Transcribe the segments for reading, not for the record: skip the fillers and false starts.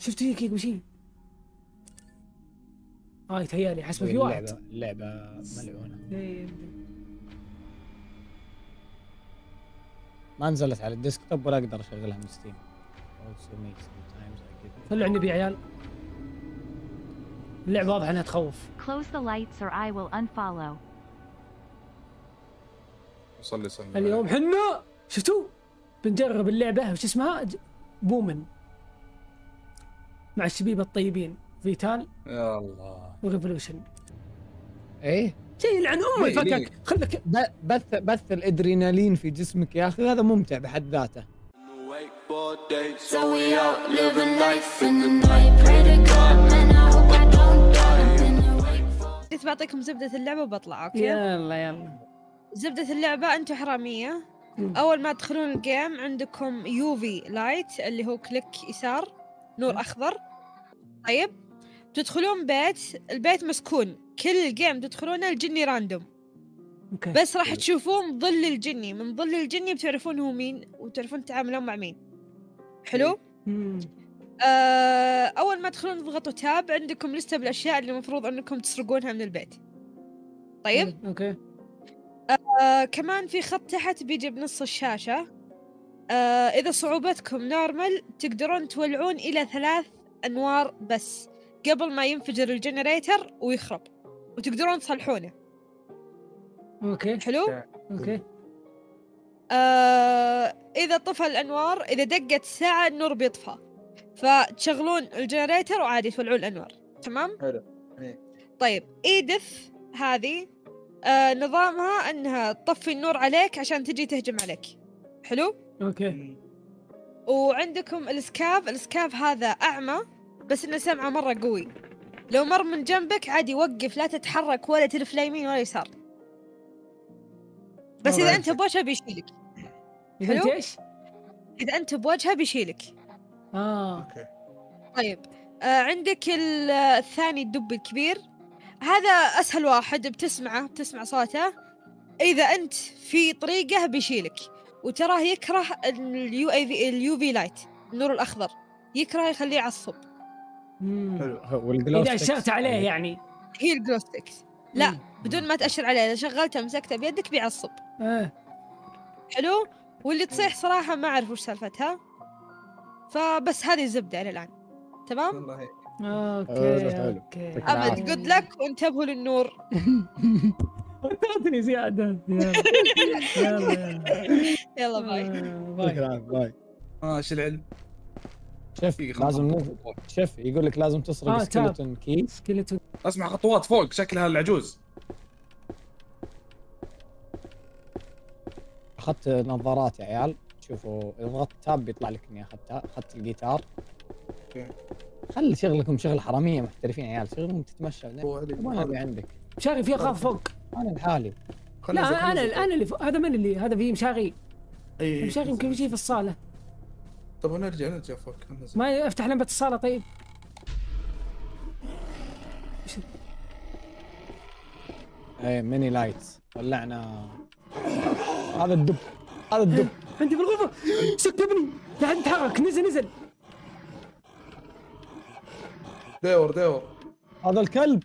شفت هيك وشي هاي تهيالي حسب في واحد. اللعبة ملعونة. ما نزلت على الديسكتوب ولا اقدر اشغلها من ستيم. خلوا عندي يا عيال. اللعبة واضح انها تخوف. Close the lights or I will unfollow. صلي اليوم حنا شفتوا بنجرب اللعبة وش اسمها بومن مع الشبيبة الطيبين فيتال يا الله وريفولوشن. ايه شيء يلعن امك فكك خلك بث الادرينالين في جسمك يا اخي، هذا ممتع بحد ذاته. So we out living life in the night, pray to God, man, I hope I don't die. I've been awake for. كنت بعطيكم زبدة اللعبة وبطلع اوكي؟ يلا زبدة اللعبة انتم حرامية. اول ما تدخلون الجيم عندكم يوفي لايت اللي هو كليك يسار نور اخضر. طيب تدخلون بيت، البيت مسكون، كل الجيم تدخلونه الجني راندوم. اوكي. بس راح تشوفون ظل الجني، من ظل الجني بتعرفون هو مين وتعرفون تتعاملون مع مين. حلو؟ اول ما تدخلون تضغطوا تاب عندكم لسته بالاشياء اللي المفروض انكم تسرقونها من البيت. طيب؟ اوكي. كمان في خط تحت بيجي بنص الشاشة. اذا صعوبتكم نورمال تقدرون تولعون الى 3 انوار بس قبل ما ينفجر الجنريتر ويخرب، وتقدرون تصلحونه. اوكي. حلو؟ اوكي. اذا طفى الانوار، اذا دقت ساعة النور بيطفى، فتشغلون الجنريتر وعادي تولعون الانوار. تمام؟ حلو. طيب ايدث هذه نظامها انها تطفي النور عليك عشان تجي تهجم عليك. حلو؟ اوكي. وعندكم السكاف هذا اعمى بس انه سمعه مرة قوي، لو مر من جنبك عادي وقف، لا تتحرك ولا تلف لا يمين ولا يسار، بس اذا انت بوجهه بيشيلك. اذا انت ايش؟ اذا انت بوجهه بيشيلك. اوكي. طيب عندك الثاني الدب الكبير، هذا اسهل واحد، بتسمع صوته. اذا انت في طريقه بيشيلك، وتراه يكره اليوفي لايت النور الاخضر، يكره يخليه يعصب. اذا اشرت عليه يعني هي الجلوستكس لا بدون ما تأشر عليه، اذا شغلته مسكته بيدك بيعصب. حلو. واللي تصيح صراحه ما اعرف وش سالفتها، فبس هذه الزبده الى الان. تمام. والله اوكي. امد جود لك وانتبهوا للنور. تعطني زياده. يلا باي. ايش العلم؟ شوف لازم شوف يقول لك لازم تسرق سكيلتون كي. اسمع خطوات فوق، شكلها العجوز. اخذت نظارات يا عيال، شوفوا اذا ضغطت تاب بيطلع لك اني اخذت الجيتار. اوكي. خلي شغلكم شغل حراميه محترفين يا عيال، شغلكم تتمشى ما ابي عندك مشاغي في اخاف فوق. انا لحالي. لا انا اللي فوق. هذا من اللي هذا فيه مشاغي. مشاغي يمكن يجي في الصاله. طب نرجع فوق. ما افتح لمبه الصاله. طيب ايه ميني لايتس ولعنا. هذا الدب عندي في الغرفه. سكبني لا عاد تحرك. نزل دور هذا الكلب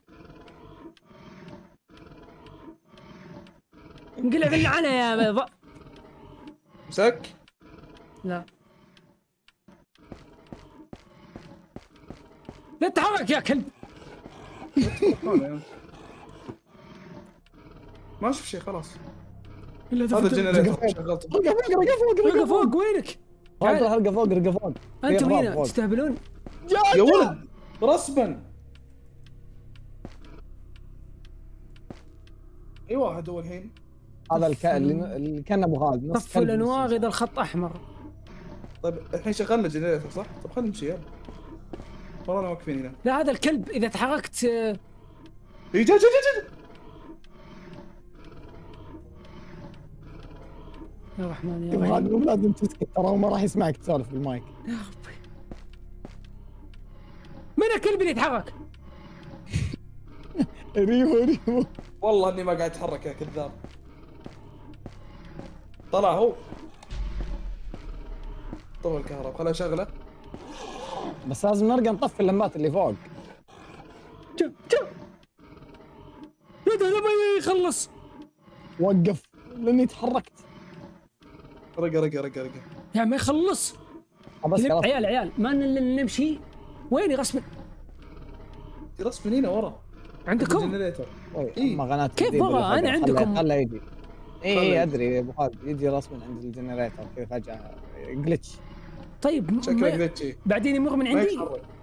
انقلع اللعنه يا مسك. لا تتحرك يا كلب. ما اشوف شيء خلاص. هذا الجنريتر شغلته. رقى فوق. وينك؟ رقى فوق. انتم هنا تستهبلون يا ولد رسبا. اي واحد هو الحين. هذا اللي كان ابو خالد. طفوا الانوار اذا الخط احمر. طيب الحين شغلنا الجنريتر صح؟ طب خلينا نمشي يلا. ورانا واقفين هنا. لا هذا الكلب اذا تحركت. جا يا رحمن يا رحيم. رحيم. لازم تسكت ترى ما راح يسمعك تسولف بالمايك. يا ربي من الكلب اللي يتحرك؟ ريمو والله اني ما قاعد اتحرك يا كذاب. طلع هو. طول الكهرباء خليني اشغله. بس لازم نرجع نطفي اللمبات اللي فوق. جو لا ده ما يخلص. وقف لاني تحركت. رقة يا ما يخلص. بس خلاص عيال ما نمشي. وين رسم؟ رسم هنا ورا عندكم؟ الجنريتر. إيه؟ قناة كيف ورا؟ انا عندكم. خله يجي. اي ادري ابو خالد يجي رسم عند الجنريتر كذا فجأة جلتش. طيب شكله جلتشي بعدين يمر من عندي.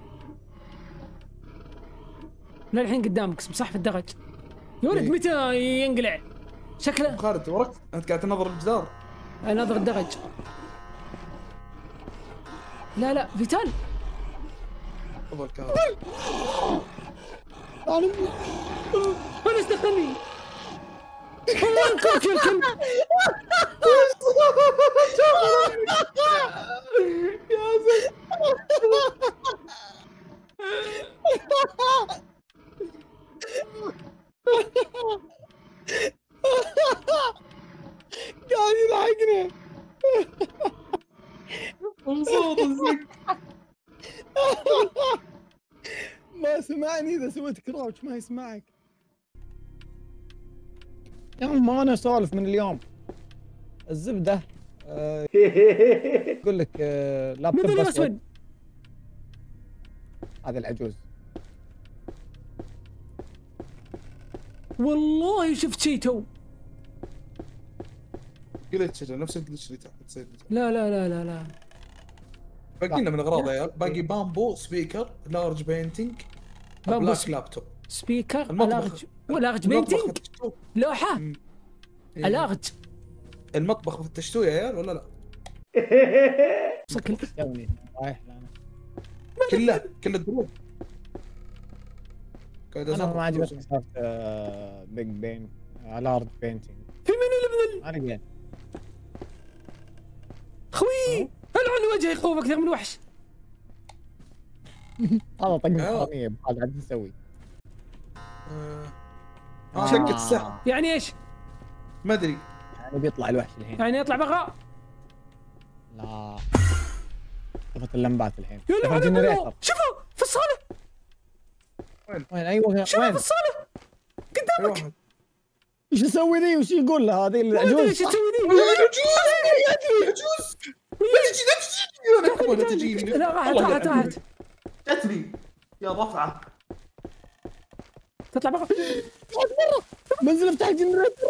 لا الحين قدامك صح في الدرج. يا ولد متى ينقلع؟ شكله خالد وراك انت قاعد تنظر الجدار. اناظر الدرج. لا فيتال ابو الكهرباء انا استقلني. والله انكرت يا الكلب. يا زلمه قاعد يضحكنا. مبسوط الزق. ما سمعني اذا سويت كراوتش ما يسمعك. يا عم ما انا اسولف من اليوم. الزبده اقول لك لابتوب مثل اسود. الاسود. هذا العجوز. والله شفت شيء تو. جلتش نفس الجلتش اللي تحت. لا باقي لنا من الاغراض يا عيال. باقي بامبو سبيكر لارج بينتنج بلاك لابتوب سبيكر المطبخ. لارج بينتنج لوحة. لارج المطبخ في التشتوي يا عيال ولا لا؟ صكل يومي رايح كله الدروب. انا ما عجبتني صارت بيج بين لارج بينتنج. في من اللي ما لقيت خوي. العن وجهي يخوف اكثر من وحش. هذا طق حرامية هذا عاد نسوي. شقة الساعة يعني ايش؟ ما ادري. يعني بيطلع الوحش الحين. يعني يطلع برا؟ لا طفت اللمبات الحين. يا لعن الجنريتر. الله شوفوا في الصالة. وين ايوه شوفوا وين؟ في الصالة قدامك. ايش اسوي ذي؟ وش يقول لها هذه ما ادري العجوز؟ ايش تسوي ذي. عجوز لا تجيني لا راحت جتني يا ضفعة. تطلع برا. منزل افتح الجنريتر.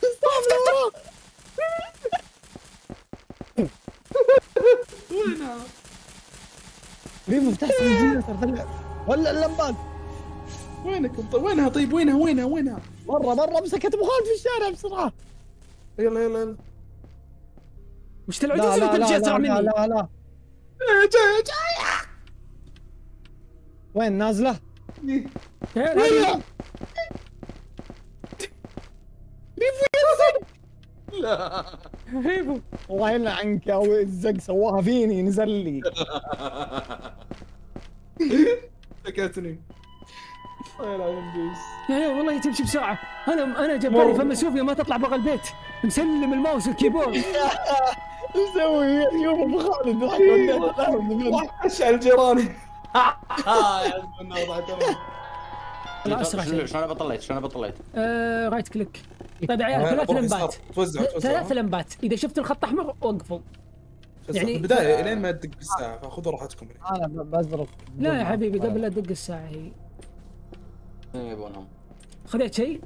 وينها؟ ريم افتح الجنريتر ولا اللمبات. وينها طيب وينها؟ مرة مسكت ابو خالد في الشارع بسرعة. يلا وش تلعب اللي تجي مني؟ لا جاي وين نازلة؟ لا ريفو الله يلعنك يا الزق سواها فيني نزل لي. سكتني. يا والله تمشي بسرعة. انا جباري فما سوفيا ما تطلع برا البيت. مسلم الماوس والكيبورد. مسوي شوف ابو خالد وحش على الجيران. يا زلمه وضع تمام. لا اسرع شيء. شلون بطليت؟ رايت كليك. طيب يا عيال 3 لمبات. توزع 3 لمبات اذا شفت الخط احمر وقفوا. يعني البدايه الين ما تدق بالساعه فخذوا راحتكم. انا بزرق. لا يا حبيبي قبل لا تدق الساعه هي. يبونهم. خذيت شيء؟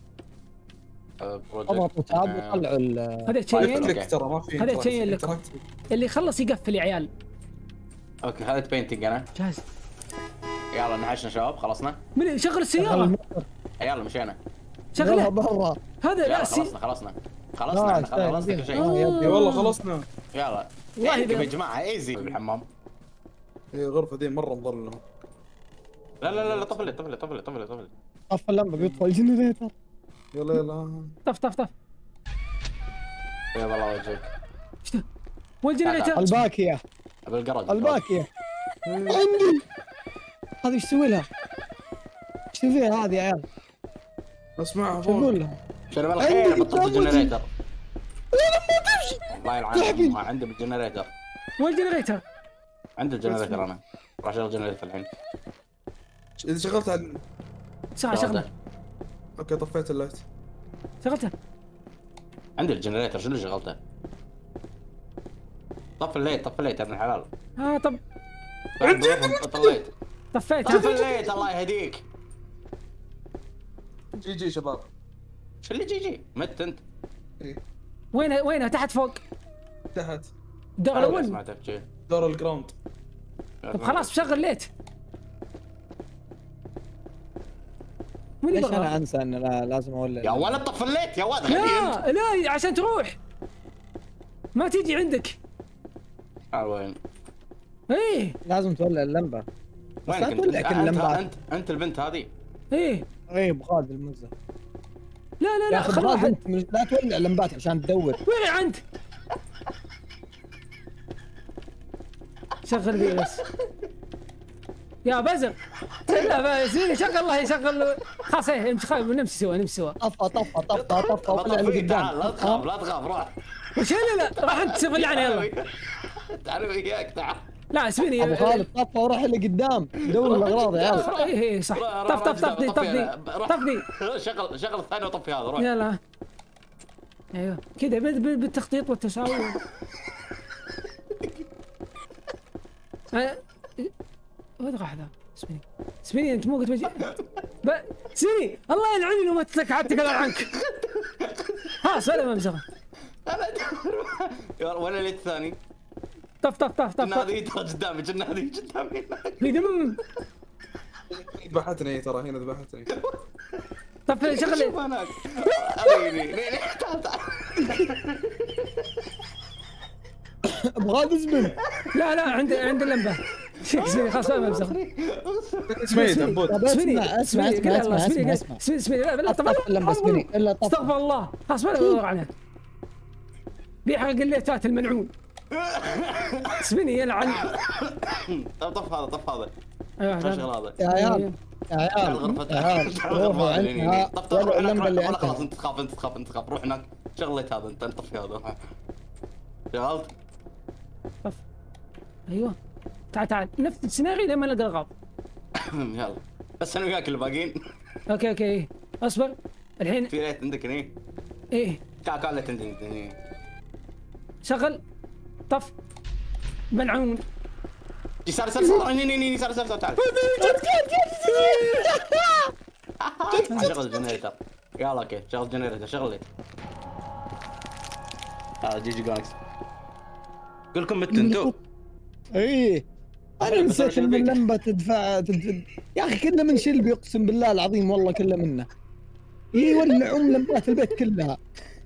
اضغطوا تاب وطلعوا خذيت شيئين. ترى ما في. خذيت شيئين لكم. اللي يخلص يقفل يا عيال. اوكي خذيت بينتنج انا. جاهز. يلا نحشنا شباب خلصنا. من شغل السياره. يلا مشينا. شغله برا. هذا لا خلصنا كل شيء. والله خلصنا. يلا والله يا جماعه ايزي بالحمام. الغرفه دي مره مظلمه. لا طفل طفى اللمبه بيطفى الجنريتر. يلا طف يلا الله وجهك. والجنريتر الباكيه بالقرج الباكيه عندي. هذه ايش تسوي لها؟ ايش تسوي فيها هذه يا عيال؟ اسمعها شو اقول لها؟ شنو بالخير بطلت الجنريتر. الله يلعنك ما عندي بالجنريتر. والجنريتر عندي الجنريتر انا. راح اشغل جنريتر الحين. اذا شغلتها بسرعه شغله. اوكي طفيت اللايت. شغلتها. عندي الجنريتر شنو شغلته؟ طف الليت يا ابن الحلال. طب طف الليت. طفيت. طف الليت الله يهديك. جي شباب. شو اللي جي؟ مت انت. ايه وينها تحت فوق؟ تحت. الدور الاول. سمعتك شي. دور الجراوند. طب خلاص بشغل ليت. مين ليش اللي انا بغى؟ انسى ان لازم اولع؟ يا ولد طف الليت يا ولد خليه انت. لا عشان تروح ما تيجي عندك. وين؟ ايه لازم تولع اللمبه. بس لا وينك تولع كل اللمبات. انت البنت هذه. ايه ايه ابو خالد المزه. لا يا اخي خل ابو خالد واحد. انت لا تولع لمبات عشان تدور. وين عند؟ شغل بيه بس يا بزر. لا بس شغل الله يشغل. خلاص ايه نمشي سوا. طفى ولع اللي قدام. لا تخاف روح. وش لا راح انت تسوي لعنه يلا. تعال وياك تعال. لا اسمعني ابو خالد طفى وروح اللي قدام دور الاغراض يا عيال. ايه صح. طف دي. شغل الثاني وطفي هذا روح. يلا ايوه كذا بالتخطيط والتساوي. وين راح ذا؟ اسمعني انت مو قلت وجه. سيني الله يلعنني لو ما تكعبتك انا عنك. خلاص ولا ممزغه. وين اللي الثاني؟ طف. هذه ترى قدامي هذه قدامي. في دم. ذبحتني ترى هنا ذبحتني. طف شغل. شوف هناك. تعال. ابو خالد اسبن. لا عند اللمبه. اسمعني خلاص ما ممزغه. اسمعي دبوت. اسمع لا طبعا اللمبه اسمعني الا طفى. استغفر الله خلاص ما ندور عنها. بيحرق الليتات الملعون. اسمعني يلعن. طف هذا. ايوه شغل هذا. يا عيال روحوا عندها ولعوا اللمبه اللي خلاص عندها. انت تخاف روح هناك شغلت هذا انت طفي هذا. شغلت. طف. ايوه تعال نفس السيناريو لما نلقى الغاب. يلا بس انا وياك اللي باقيين. اوكي اصبر الحين. في ليت عندك هني. ايه تعال ليت عندي هني. شغل طف ملعون. يسار هني يسار تعال. شغل الجنريتر. يلا اوكي شغل الجنريتر شغل ليت. جي جونكس. قول لكم مت انتو. ايه انا نسيت ان اللمبه تدفع. يا اخي كله من شلبي اقسم بالله العظيم والله كله منه. يولعون لمبات البيت كلها.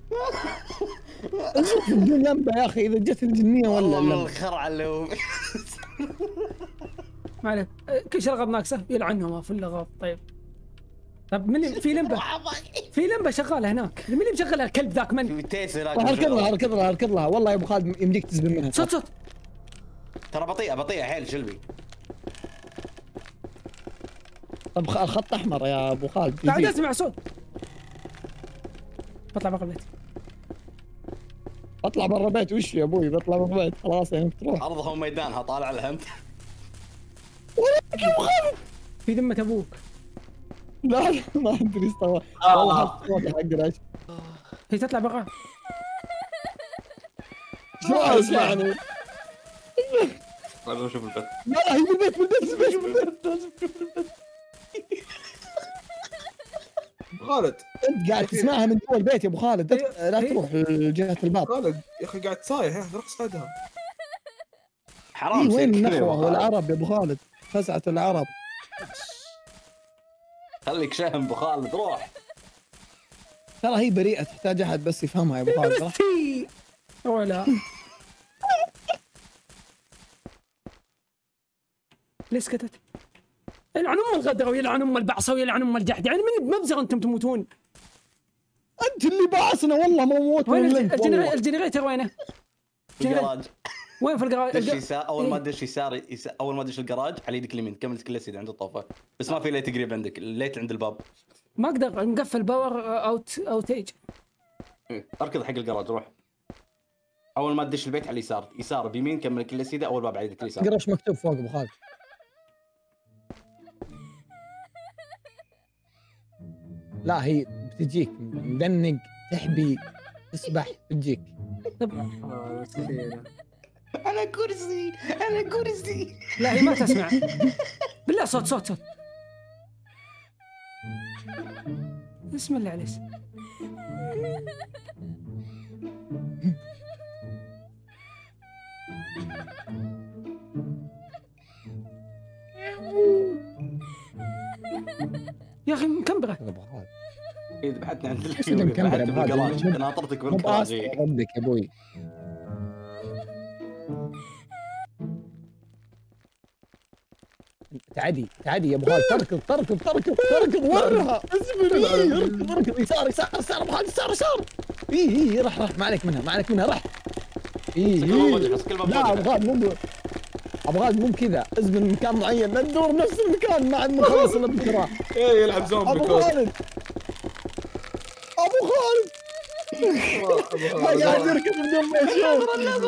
نشوف بدون لمبه يا اخي اذا جت الجنيه ولا اللمبه. الخرع اللي هو. ما عليك كل شيء الغاب ناقصه يلعنهم في الغاب. طيب من في لمبه شغاله هناك. من اللي مشغلها الكلب ذاك من؟ اركض لها والله يا ابو خالد يمديك تزبن منها. صوت ترى بطيئه حيل شلبي. طب الخط احمر يا ابو خالد. بعد اسمع صوت. بطلع برا البيت. اطلع برا البيت وش يا ابوي؟ بطلع برا البيت خلاص يعني تروح. ارضها وميدانها طالع لها انت. وينك يا ابو خالد؟ في ذمة ابوك. لا ما ادري استوى. والله الصوت حق العش. هي تطلع برا. شو اسمعني؟ خلينا نشوف البيت. لا هي بالبيت. خالد انت قاعد تسمعها من جوا البيت يا ابو خالد. لا تروح لجهة الباب. خالد يا اخي قاعد صايح يا اخي روح صيدها. حرام وين النخوة والعرب يا ابو خالد؟ فزعة العرب. خليك شهم ابو خالد روح. ترى هي بريئة تحتاج احد بس يفهمها يا ابو خالد. ولا ليش سكتت؟ يلعن ام الغدره ويلعن ام البعصه ويلعن ام الجحد. يعني من مبزغ انتم تموتون. انت اللي بعصنا والله ما موت. وين الجنريتر وينه؟ في الجراج. وين في الجراج؟ دش يسار اول ما تدش يسار اول ما تدش الجراج على يدك اليمين كمل كل سيد عند الطوفه بس ما في ليت قريب عندك الليت عند الباب. ما اقدر نقفل باور اوتيج. اركض حق الجراج روح. اول ما تدش البيت على اليسار يسار بيمين كمل كل سيده اول باب على يدك اليسار. اقرا ايش مكتوب فوق ابو خالد. لا هي بتجيك مدنق تحبي تسبح بتجيك. مسكينة. انا كرسي انا كرسي. لا هي ما تسمع. بالله صوت. بسم الله عليك. يا اخي مكمبره. إيه ذبحتني عند أسد مكمبرة ذبحتني بهذا. بالجراج. ناطرتك مو بالجراج. بأصل ردك يا ابوي. تعدي يا ابو خالد. تركض ورها. اسمعني اركض يسار ابو خالد يسار. اي راح ما عليك منها راح. لا ابو خالد مو كذا. ازمن مكان معين لا تدور نفس المكان مع المخلص اللي بكره. ايه يلعب زومبي ابو كود. خالد ما قاعد يركض بدون ما يشوف.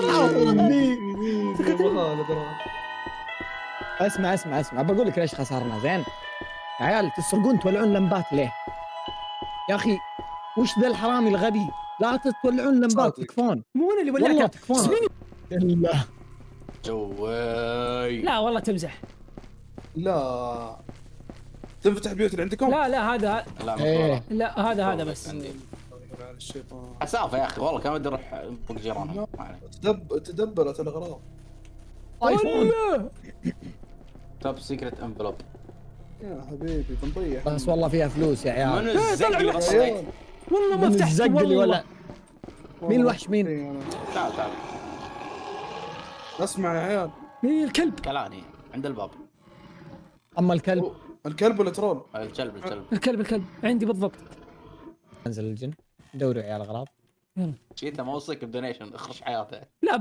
اسمع بقول لك ليش خسرنا. زين يا عيال تسرقون تولعون لمبات ليه؟ يا اخي وش ذا الحرامي الغبي؟ لا تولعون لمبات تكفون. مو انا اللي والله ولعتها. تكفون. لا جوي. لا والله تمزح. لا تنفتح البيوت اللي عندكم؟ لا هذا لا إيه. لا هذا بس. عندي الشيطان حسافه يا اخي والله كان ودي اروح فوق جيرانهم. تدبرت الاغراض. ايفون توب سيكريت انفلوب. يا حبيبي بنطيح. بس والله فيها فلوس يا من عيال. الزق اللي بصيت. والله ما من فتحت الزق اللي والله. ولا مين الوحش مين؟ تعال اسمع يا عيال. مين الكلب؟ كلاني عند الباب. اما الكلب الكلب ولا ترول؟ الكلب عندي بالضبط. انزل الجن دوروا يا عيال اغراض. شيته ما وصيك بدونيشن اخرج حياته. لا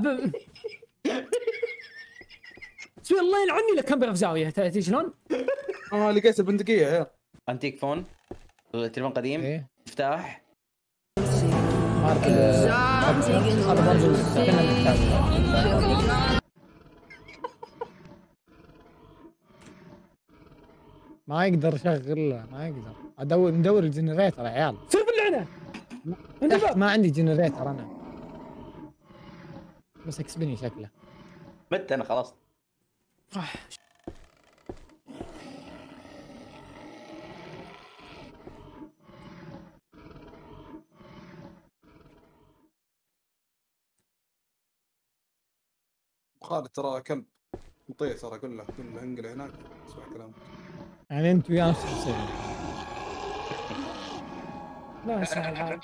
سوي الله يلعني لك كم في زاويه. تدري شلون؟ لقيت البندقيه يا عيال. انتيك فون تليفون قديم ايه مفتاح. ما يقدر يشغله ما يقدر. ندور الجنريتر يا عيال. سير باللعنه. تحت ما عندي جنريتر انا. بس اكسبني شكله. مت انا خلاص. خالد ترى كلب مطيع ترى. قل له انقل هناك اسمع كلامك. يعني انت وياه نفس الشيء. لا يسمع الحال.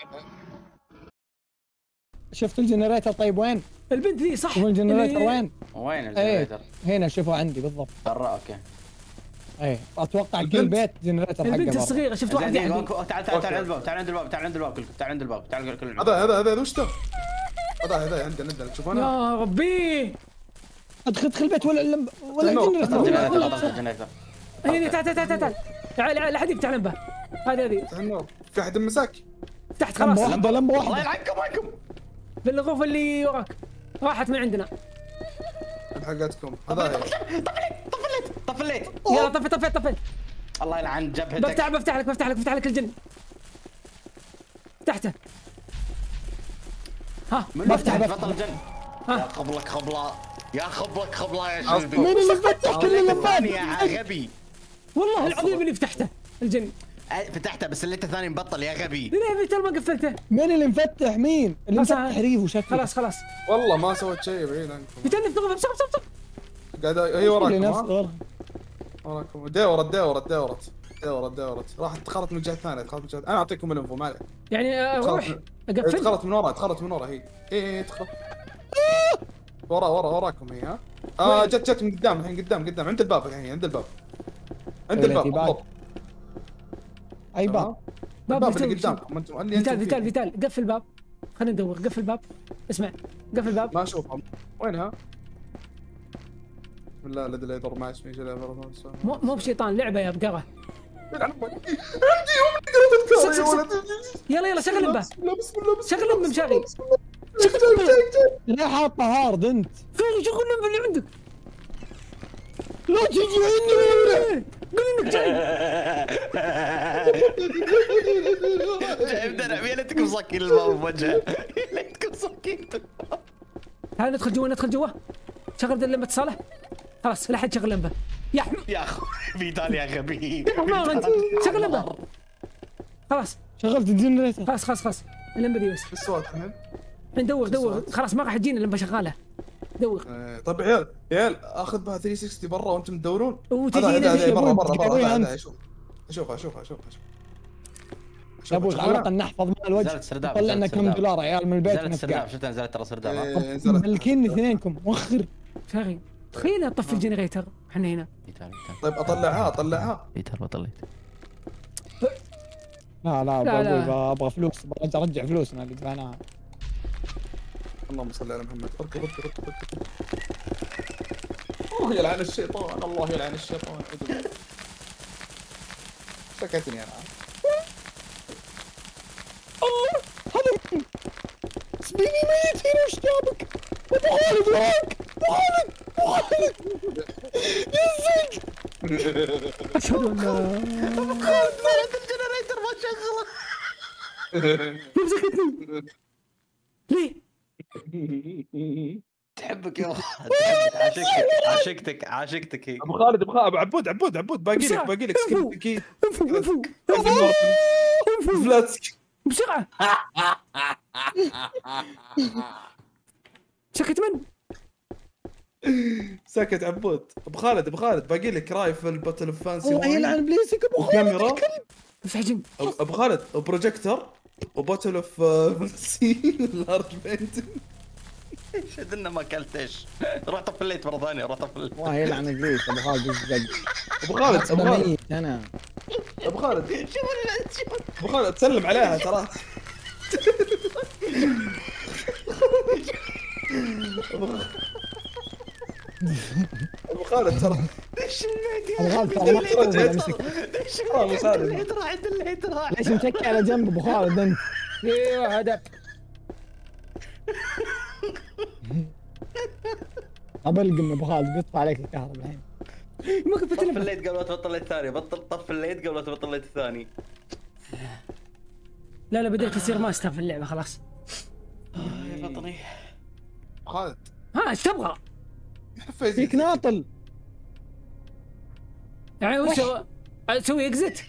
شفت الجنريتر طيب وين؟ البنت ذي صح. شوف الجنريتر وين؟ وين ايه الجنريتر؟ هنا شوفوا عندي بالضبط. برا اوكي. ايه اتوقع البنت. كل بيت جنريتر حقه البنت برا. الصغيره شفت واحد زين، يعدي. تعال عند الباب تعال عند الباب كلنا. هذا وش ده؟ هذا عندنا تشوفونه. يا ربي. ادخل البيت ولا الجنريتر. هنا تعال لا حد يفتح لمبه. هذه افتح النور. في احد مساك؟ فتحت خلاص. لمبه الله واحده. يلعنكم. بالغرفه اللي وراك راحت من عندنا. حقتكم هذا. طفليت. يلا طفي. الله يلعن جبهتك. بفتح لك الجن. فتحته. ها بفتح الجن. يا خبلك خبله يا شلبي. مين اللي فتح كل اللمبات؟ يا غبي. والله العظيم اللي فتحته الجن. فتحته بس اللي انت ثاني مبطل يا غبي. ليه ترى ما قفلته؟ مين اللي مفتح مين؟ اللي خلاص، مفتح ريفو شكله. خلاص والله ما سويت شيء بعيد عنكم. بتنف نغرفه بسرعه. قاعد هي وراكم. ها؟ وراكم. دورت راحت دخلت من الجهه الثانيه. انا اعطيكم الانفو ما عليك. يعني روح اقفل. دخلت من ورا هي. ايه دخلت. وراكم هي. ها جت من قدام الحين. قدام عند الباب الحين. عند الباب بالضبط. اي باب؟ الباب اللي قدامكم انتم اللي فيتال قفل الباب. خلينا ندور. قفل الباب. اسمع قفل الباب. ما اشوفها. وينها؟ بالله الذي لا يضر مع اسمه شيء. مو بشيطان لعبه يا بقره. يلا شغل اللمبه. شغل اللمبه مشاغل. لا حاطه هارد انت. شغل اللمبه اللي عندك. لا تجي عندي. قول انك جاي. ابدا يا ليتكم صاكين الباب بوجهه، يا ليتكم صاكين. تعال ندخل جوا ندخل جوا. شغل اللمبه صالح. خلاص لا حد شغل لمبه يا احمد. يا اخوي فيتال يا غبي. ما انت شغل لمبه. خلاص شغلت الجنريتر. خلاص اللمبه دي بس. الصوت الحين. دور خلاص ما راح تجينا اللمبه شغاله. دور. طيب يا عيال اخذ بها 360 برا وانتم تدورون. وتجينا هذا في برا اشوفها. يا ابوي على الاقل نحفظ مال الوجه. طلع لنا كم دولار عيال من البيت. نزلت سرداب، شفت نزلت ترى سرداب. ملكين اثنينكم موخر. شاغي تخيل اطفي الجنريتر احنا هنا. طيب اطلعها. فيتال بطلت. لا ابغى فلوس، ارجع فلوسنا اللي دفعناها. اللهم صل على محمد. اركب. الله يلعن الشيطان، الله يلعن الشيطان. سكتني انا. الله هذا سبيني ميت هنا وش جابك؟ ابو خالد وراك. ابو خالد يا زلمه. اشهد ان لا الجنريتر ما شغله. مسكتني ليه؟ تحبك يا عاشقتك هي. ابو خالد عبود باقي لك سكين اكيد. فلاتسك بسرعه. سكت عبود. ابو خالد باقي لك رايفل باتل اوف فانسي. الله يلعن بليسك ابو خالد. كاميرا مزعجين. ابو خالد وبروجيكتور وباتل اوف فانسي لارج بينت. شدنا ما اكلتش. روح طفليت مره ثانيه. الله يلعن ابليس ابو خالد. ابو خالد تسلم عليها ترى. ابو خالد ترى. دش الميت ابو خالد ترى راح. ليش متكي على جنب ابو خالد انت؟ ايوه هدف. ابلقم ابو خالد بيطفى عليك الكهرباء الحين. ما كنت طف الليت قبل لا تبطل الثاني. طف الليت قبل لا تبطل الثاني. لا بديت يصير ماستر في اللعبه خلاص. يا بطني. ابو خالد ايش تبغى؟ فيك ناطل. يعني وش اسوي اكزت؟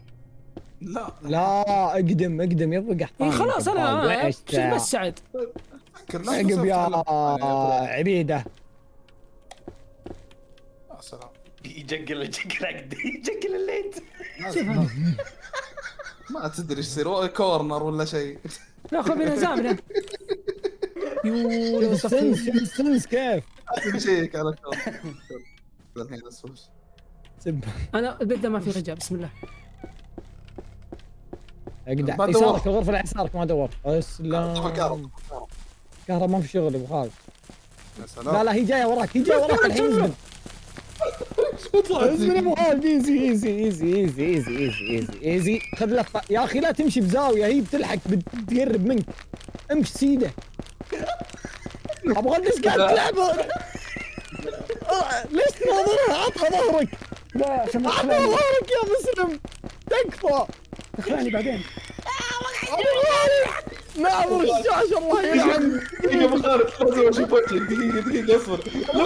لا اقدم يبقى قحطان. خلاص انا بس سعد. عقب يا عبيده. سلام. يجقل الليت. ما تدري ايش يصير كورنر ولا شيء. ناخذ من زامنه. يو السنس كيف؟ شيك على كورنر. الحين اسوس. انا البيت ما في رجال. بسم الله. اقدع يسارك الغرفه اللي يسارك ما دور. اسلام. كهرباء ما في شغل ابو خالد. يا سلام. لا هي جايه وراك الحين. اصبر ابو خالد. ايزي خذ لفه يا اخي. لا تمشي بزاويه، هي بتلحق بتقرب منك. امشي سيده. ابو خالد ايش قاعد تلعب؟ ليش تناظرها؟ عطها ظهرك. لا عشان عطها ظهرك يا مسلم. تكفى. اخلاني بعدين. ناظر الشاشه الله يلعن. يا ابو خالد لازم اشوف وجهك. دقيقه اصبر.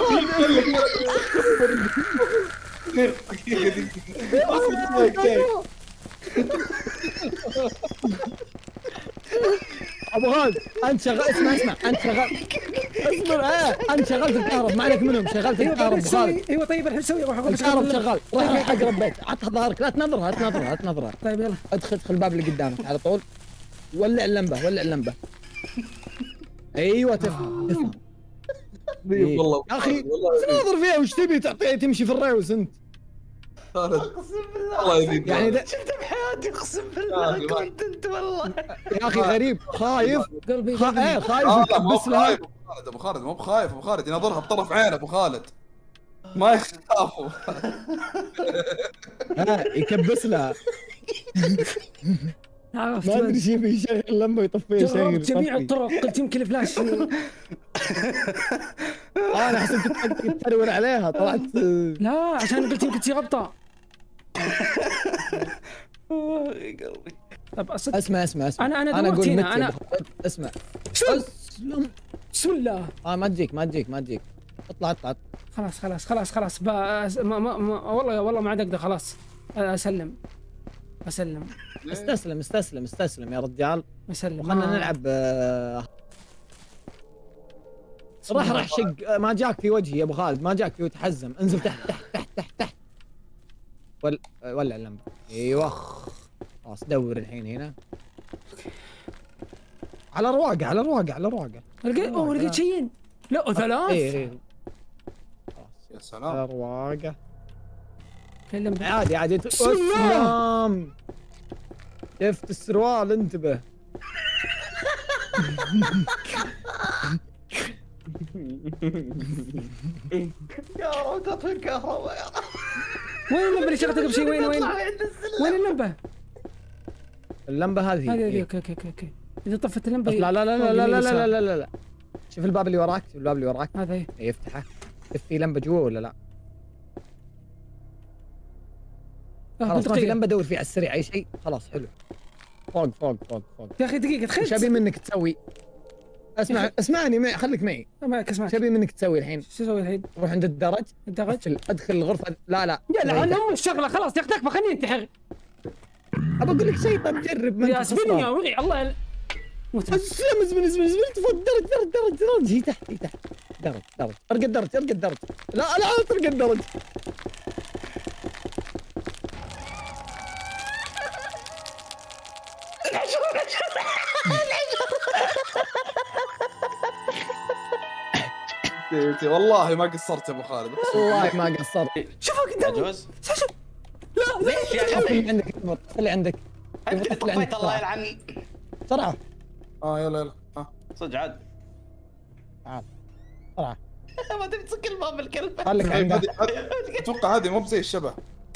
ابو خالد انت شغال. اسمع انت شغال. اصبر. انت شغلت الكهرباء ما عليك منهم. شغلت الكهرباء ابو خالد. ايوه طيب الحين سوي. روح الكهرباء شغال. روح اقرب بيت. عطها ظهرك. لا تنظرها. طيب يلا ادخل الباب اللي قدامك على طول. ولع اللمبه. ايوه تفهم. والله يا اخي تناظر فيها. وش تبي تعطيها تمشي في الريوس انت؟ اقسم بالله الله يزيد. يعني شفت بحياتي اقسم بالله كنت انت والله. يا اخي غريب. خايف. قلبي خايف مو يكبس لها. ابو خالد مو بخايف. ابو خالد ينظرها بطرف عينه. ابو خالد ما يخافوا. يكبس لها. ما ادري شي يشغل اللمبه ويطفيها. جربت جميع الطرق. قلت يمكن فلاش. انا حسبت تدور عليها. طلعت لا عشان قلت يمكن تصير غبطه. قلبي. طب أصدق اسمع أنا اقول دورتي هنا، متى أنا اسمع شو اسلم. بسم الله. ما تجيك اطلع خلاص والله ما عاد اقدر خلاص. اسلم استسلم يا رجال. اسلم خلنا نلعب. راح شق. ما جاك في وجهي يا ابو خالد، ما جاك في وتحزم. انزل تحت ولع اللمبه. ايوه خلاص دور الحين هنا على رواقه. لقيت شيئين. لا 3. ايه يا على سلام. رواقه. كلم عادي بسم الله. اسلام. شفت السروال انتبه. يا رب تطفي الكهرباء. وين اللمبه اللي شغلتها قبل شيء؟ وين اللمبه؟ اللمبه هذه هذه اوكي. اذا طفت اللمبه لا شوف الباب اللي وراك. هذا ايه يفتحه. شوف في لمبه جوا ولا لا؟ خلاص ما في لمبه. دور فيه على السريع اي شيء. خلاص حلو. فوق يا اخي دقيقه تخيل. ايش ابي منك تسوي؟ اسمعني خليك معي. معك اسمعك. ايش ابي منك تسوي الحين؟ شو اسوي الحين؟ روح عند الدرج. ادخل الغرفه. لا يا لعن ام الشغله. خلاص يا اخي تكفى خليني انتحر. ابى اقول لك شيء. طيب جرب. يا اسبني يا وغي الله. اسلم فوق درج. هي تحت. درج. ارقى الدرج. لا ترقى الدرج. والله ما قصرت يا ابو خالد. والله ما قصرت. شوفك انت جوز. لا ليش يا اخي؟ خلي عندك. انت طفيت الله يلعن. بسرعه. يلا صدق عاد. بسرعه. ما تبي تسك الباب الكلب. خليك عندك. اتوقع هذه مو بزي الشبه.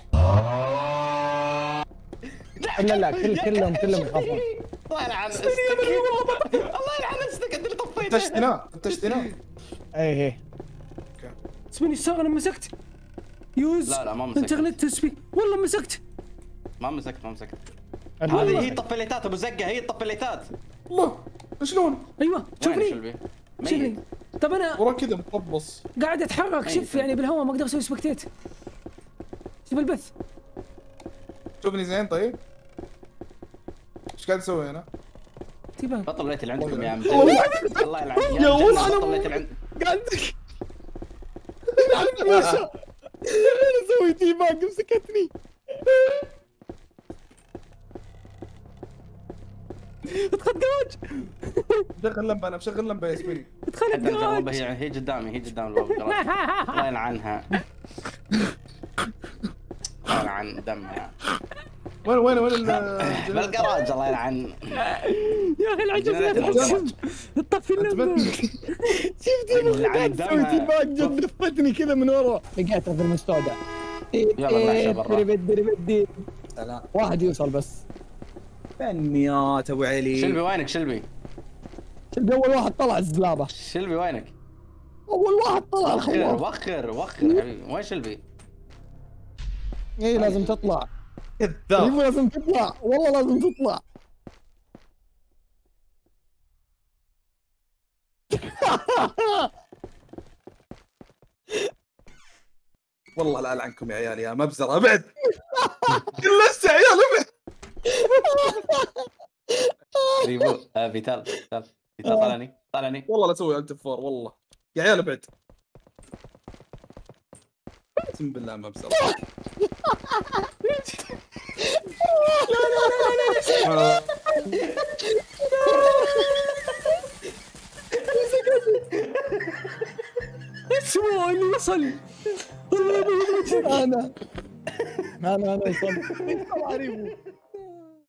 لا كلهم يخافون. الله يلعن استك. الله يلعن استك. انت اللي طفيته. انت اشتناه. ايه اسمعني الصاغه انا مسكت. يوز لا ما مسكت. انت غلطت تسبيك. والله مسكت. ما مسكت. هذه هي الطفيليتات ابو زقه. هي الطفيليتات. الله شلون؟ ايوه شوفني. طب انا ورا كذا مطبص قاعد اتحرك. شوف يعني بالهواء ما اقدر اسوي سبكتيت. شوف البث. شوفني زين. طيب ايش قاعد تسوي هنا؟ تبان بطل الليت اللي عندكم يا عم. الله يلعن يا ولد. بطل الليت اللي عندكم. قاعدك. انا اسوي تي باك مسكتني. ادخل جراج. شغل لمبه. انا مشغل لمبه يا اسمي. ادخل الجراج. هي قدام الباب الجراج. الله يلعنها. الله يلعن دمها. وين بالجراج. الله يلعن. يا اخي العجب. طفي اللمبه. شفت سوي تي باك جد لفتني كذا من ورا. لقيته في المستودع. يلا برا. بدي واحد يوصل بس. فنيات ابو علي. شلبي وينك شلبي؟ اول واحد طلع الزلابه. شلبي وينك؟ اول واحد طلع الخواف. وخر حبيبي. وين شلبي؟ ايه لازم تطلع. كذاب. لازم تطلع. والله لازم تطلع. والله لا العنكم يا عيال يا مبزره. ابعد. لسه عيال ابعد. ريبو. فيتال طلعني. والله لا اسوي الت فور. والله يا عيال ابعد. اقسم بالله مبزره. اسمه اللي وصل. انا وصلت.